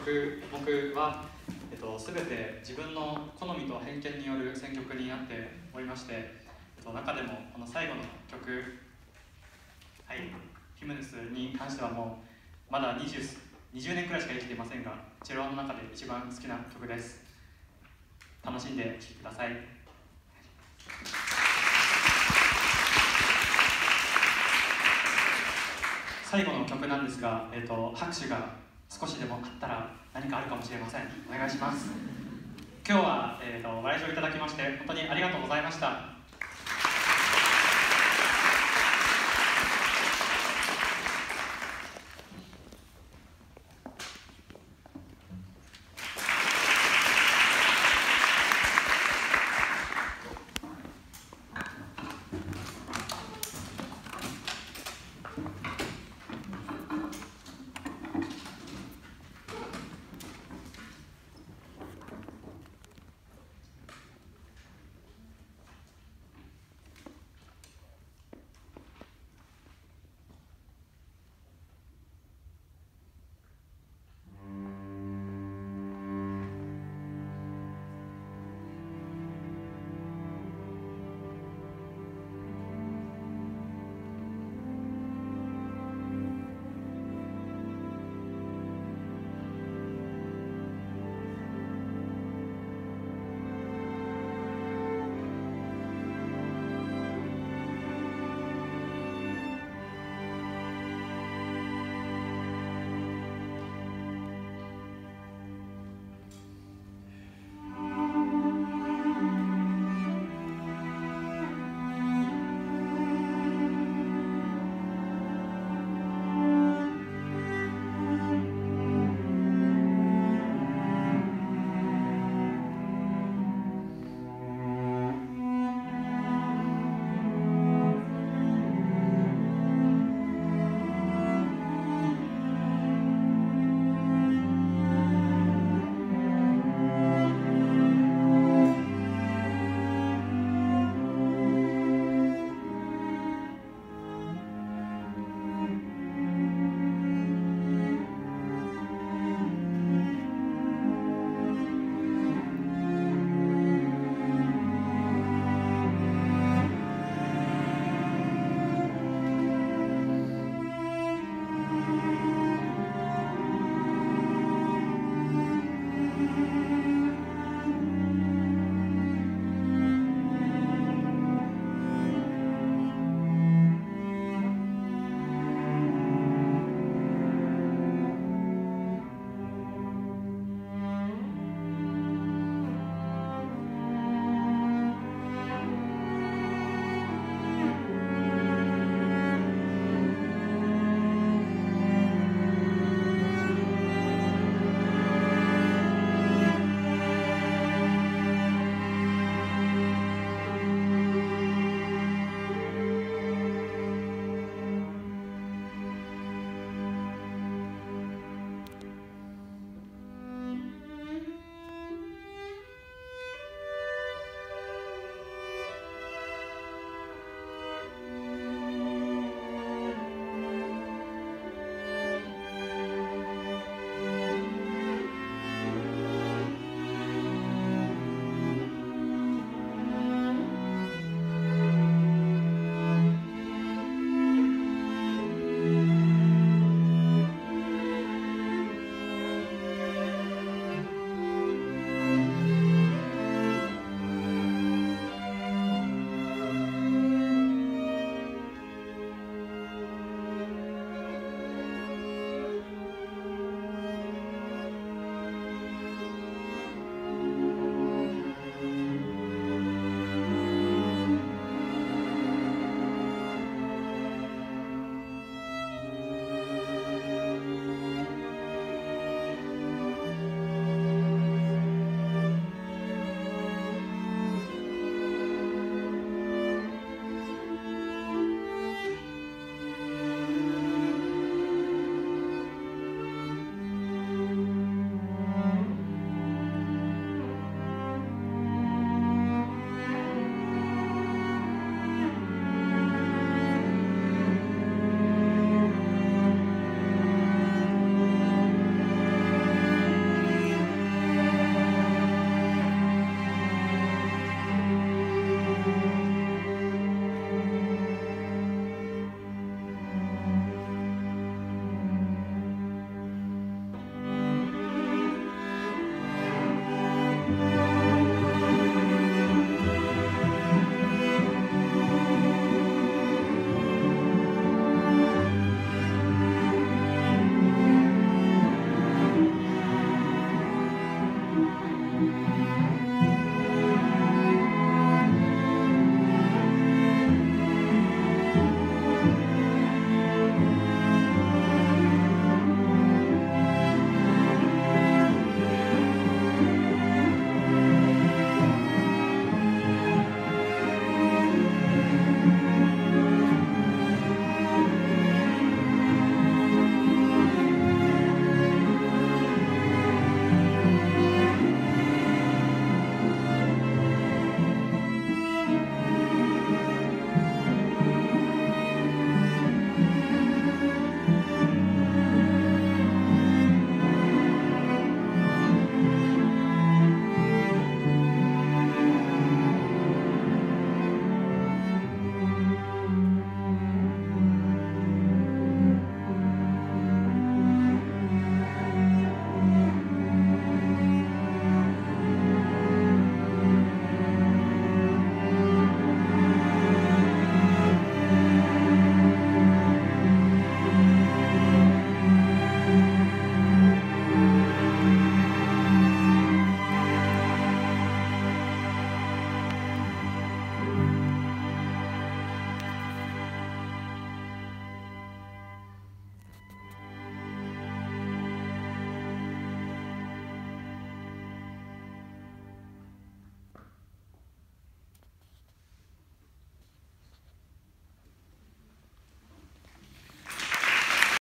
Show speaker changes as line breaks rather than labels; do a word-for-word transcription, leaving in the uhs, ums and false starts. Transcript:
曲目は、えっと、全て自分の好みと偏見による選曲になっておりまして、えっと、中でもこの最後の曲、はい、ヒムネスに関してはもうまだ 20, 20年くらいしか生きていませんが、チェロワの中で一番好きな曲です。楽しんで聴いてください。最後の曲なんですが、えー、と拍手が少しでもあったら何かあるかもしれません。お願いします。今日は、えー、とご来場いただきまして本当にありがとうございました。